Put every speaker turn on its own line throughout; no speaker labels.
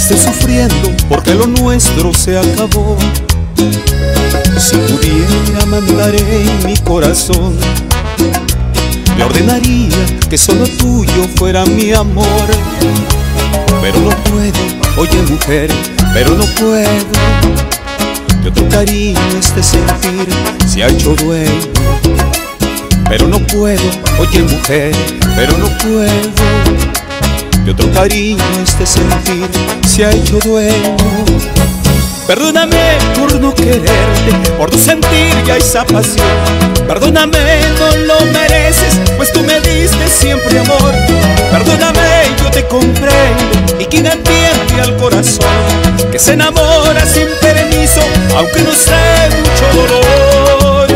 estés sufriendo porque lo nuestro se acabó. Si pudiera mandaré en mi corazón, le ordenaría que solo tuyo fuera mi amor. Pero no puedo, oye mujer, pero no puedo. De otro cariño este sentir se ha hecho dueño. Pero no puedo, oye mujer, pero no puedo. De otro cariño este sentir se ha hecho dueño. Perdóname por no quererte, por no sentir ya esa pasión. Perdóname, no lo mereces, pues tú me diste siempre amor. Perdóname, yo te comprendo, y quien entiende al corazón que se enamora sin permiso, aunque no sé mucho dolor.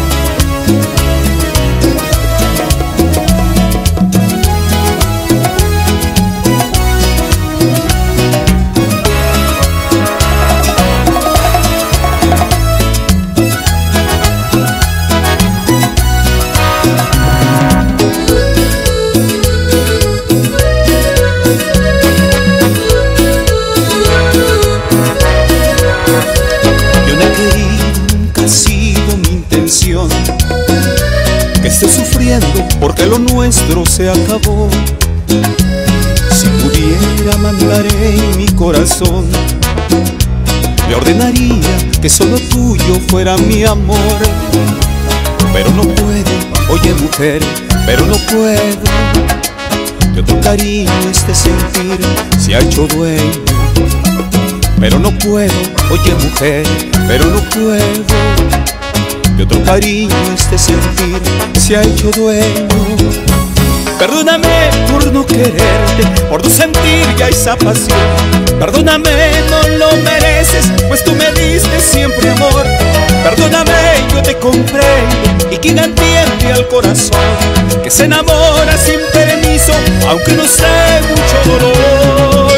Que estés sufriendo porque lo nuestro se acabó. Si pudiera mandaré en mi corazón, le ordenaría que solo tuyo fuera mi amor. Pero no puedo, oye mujer, pero no puedo. De otro cariño este sentir se ha hecho dueño. Pero no puedo, oye mujer, pero no puedo. De otro cariño este sentir se ha hecho dueño. Perdóname por no quererte, por no sentir ya esa pasión. Perdóname, no lo mereces, pues tú me diste siempre amor. Perdóname, yo te comprendo, y quien entiende al corazón que se enamora sin permiso, aunque no sé mucho dolor.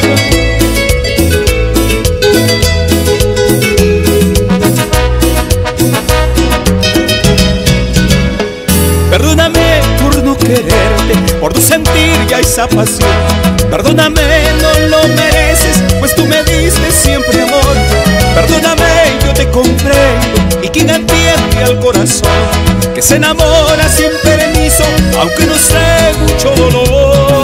Perdóname por no quererte, por no sentir ya esa pasión. Perdóname, no lo mereces, pues tú me diste siempre amor. Perdóname, yo te comprendo, y quien entiende al corazón que se enamora sin permiso, aunque no sé mucho dolor.